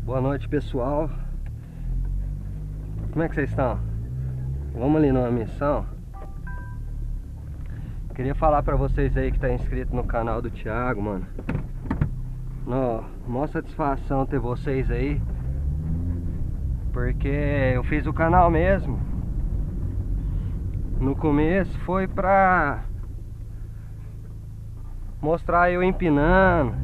Boa noite, pessoal. Como é que vocês estão? Vamos ali numa missão. Queria falar pra vocês aí que tá inscrito no canal do Thiago, mano. Mó satisfação ter vocês aí, porque eu fiz o canal mesmo. No começo foi pra mostrar eu empinando,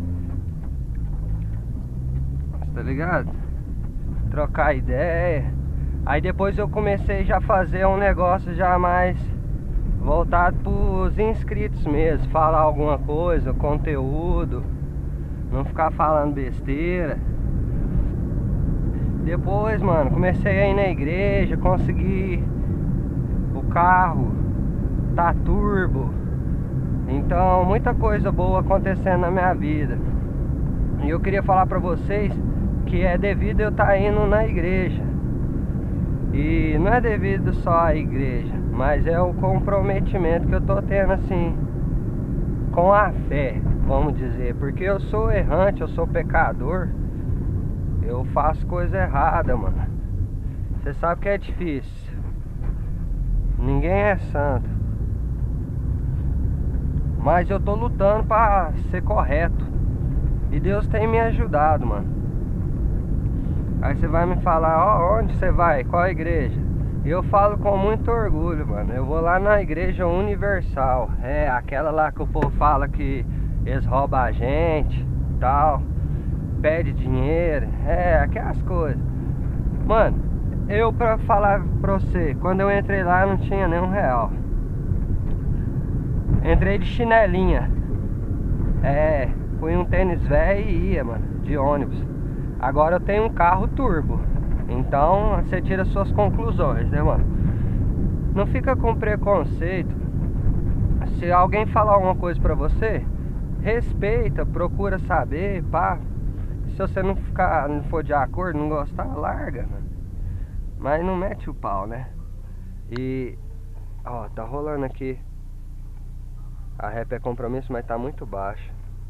tá ligado? Trocar ideia. Aí depois eu comecei já a fazer um negócio já mais voltado pros inscritos mesmo. Falar alguma coisa, conteúdo, não ficar falando besteira. Depois, mano, comecei a ir na igreja, consegui o carro, tá turbo. Então, muita coisa boa acontecendo na minha vida. E eu queria falar pra vocês que é devido eu estar indo na igreja. E não é devido só à igreja, mas é o comprometimento que eu tô tendo assim com a fé, vamos dizer. Porque eu sou errante, eu sou pecador. Eu faço coisa errada, mano. Você sabe que é difícil. Ninguém é santo. Mas eu tô lutando pra ser correto. E Deus tem me ajudado, mano. Aí você vai me falar, ó, onde você vai? Qual igreja? E eu falo com muito orgulho, mano. Eu vou lá na Igreja Universal. É, aquela lá que o povo fala que eles roubam a gente e tal, pede dinheiro. É, aquelas coisas. Mano, eu pra falar pra você, quando eu entrei lá eu não tinha nem R$1. Entrei de chinelinha. É, fui um tênis velho e ia, mano, de ônibus. Agora eu tenho um carro turbo. Então você tira suas conclusões, né, mano? Não fica com preconceito. Se alguém falar alguma coisa pra você, respeita, procura saber, pá. Se você não for de acordo, não gostar, larga, mano. Mas não mete o pau, né? E ó, tá rolando aqui. A rap é compromisso, mas tá muito baixo.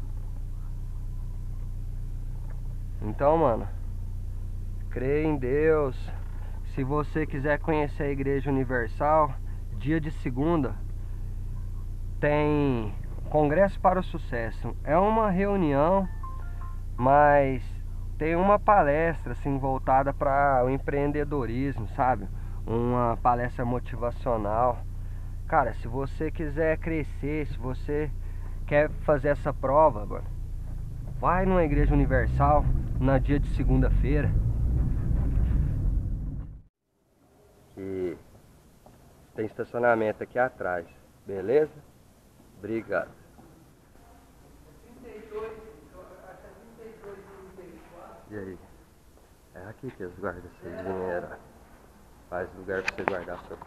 Então, mano, creia em Deus. Se você quiser conhecer a Igreja Universal, dia de segunda tem Congresso para o Sucesso. É uma reunião, mas tem uma palestra assim voltada para o empreendedorismo, sabe? Uma palestra motivacional. Cara, se você quiser crescer, se você quer fazer essa prova, mano, vai numa Igreja Universal no dia de segunda-feira. E tem estacionamento aqui atrás, beleza? Obrigado. 32, acho que é 32 e 34. E aí? É aqui que eles guardam seu dinheiro. Faz lugar pra você guardar seu.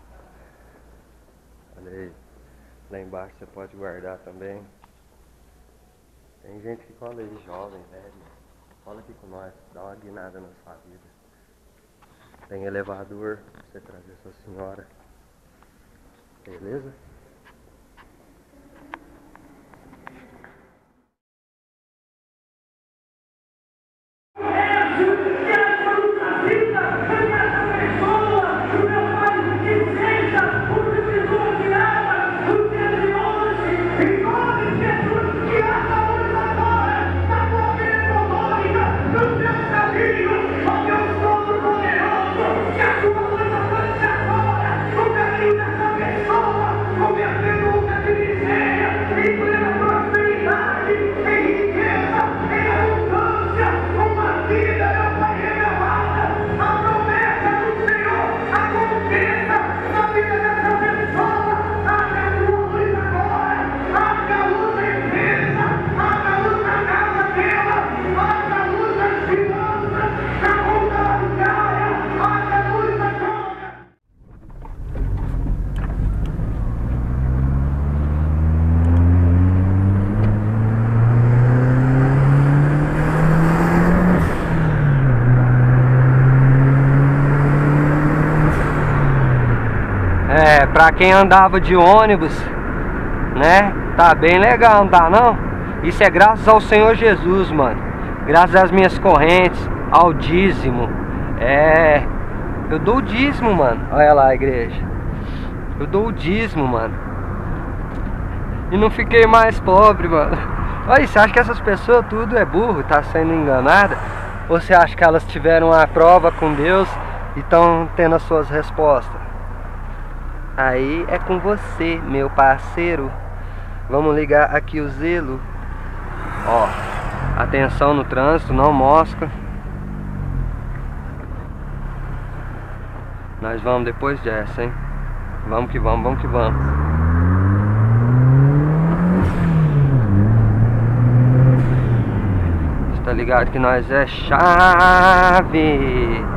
Olha aí. Lá embaixo você pode guardar também. Tem gente que cola aí, jovem, velho. Cola aqui com nós, dá uma guinada na sua vida. Tem elevador pra você trazer sua senhora. Beleza? Pra quem andava de ônibus, né? Tá bem legal, não tá não? Isso é graças ao Senhor Jesus, mano. graças às minhas correntes, ao dízimo. Eu dou o dízimo, mano. Olha lá a igreja. Eu dou o dízimo, mano. E não fiquei mais pobre, mano. Olha, você acha que essas pessoas tudo é burro, tá sendo enganada? Ou você acha que elas tiveram a prova com Deus e estão tendo as suas respostas? Aí é com você, meu parceiro. Vamos ligar aqui o zelo. Ó, atenção no trânsito, não mosca. Nós vamos depois dessa, hein? Vamos que vamos, vamos que vamos. Você tá ligado que nós é chave.